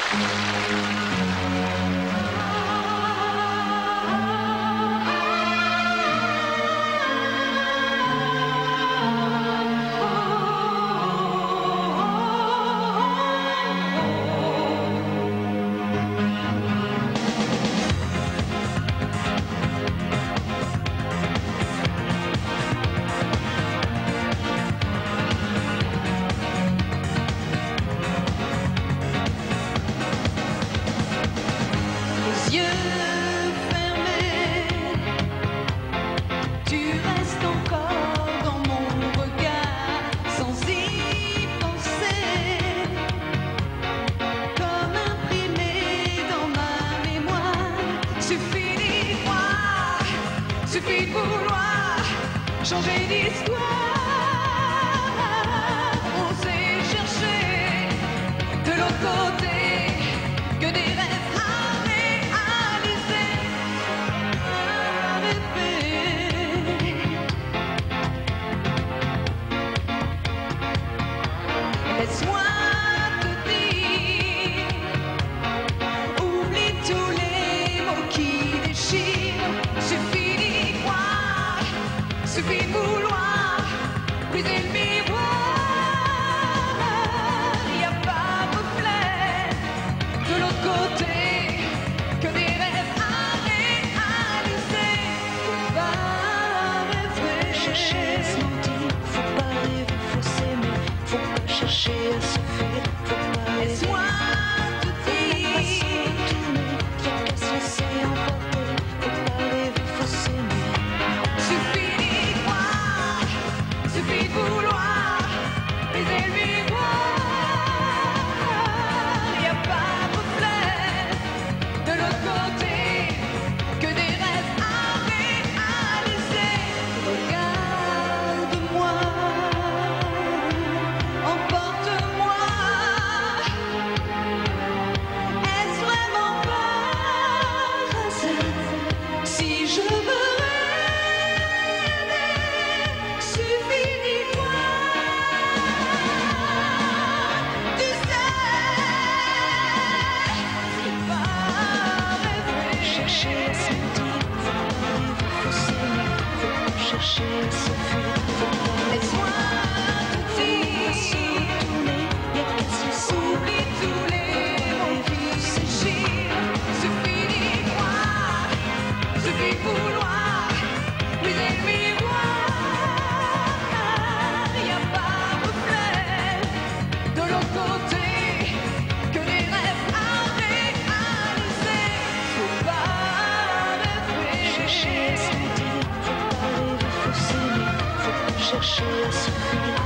Suffit de vouloir changer d'histoire. On sait chercher de l'autre côté que des rêves à réaliser. Laisse-moi te dire, oublie tous les mots qui déchirent. Suffit de vouloir briser le miroir. Y a pas de reflet de l'autre côté que des rêves à réaliser. Faut pas rêver, chercher à se mentir, faut pas rêver, faut s'aimer, faut pas chercher à se fuir, faut pas rêver. Laisse-moi te dire, y'a qu'à se laisser emporter, faut pas rêver, faut s'aimer. Suffit de vouloir briser le miroir. Y a pas de reflet de l'autre côté que des rêves à réaliser. Regarde-moi, emporte-moi. Est-ce vraiment par hasard si je veux? Chercher à se mentir, faut pas rêver, faut s'aimer, faut pas chercher à se fuir, faut pas. Laisse-moi te dire, y'a qu'à se laisser. oublie tous les mots qui s'échirent. Suffit d'y croire, suffit de vouloir briser le miroir. Y a pas de reflet de l'autre côté que des rêves à réaliser. Faut pas rêver. Chercher à se mentir, faut pas rêver, faut s'aimer, faut pas chercher à se fuir.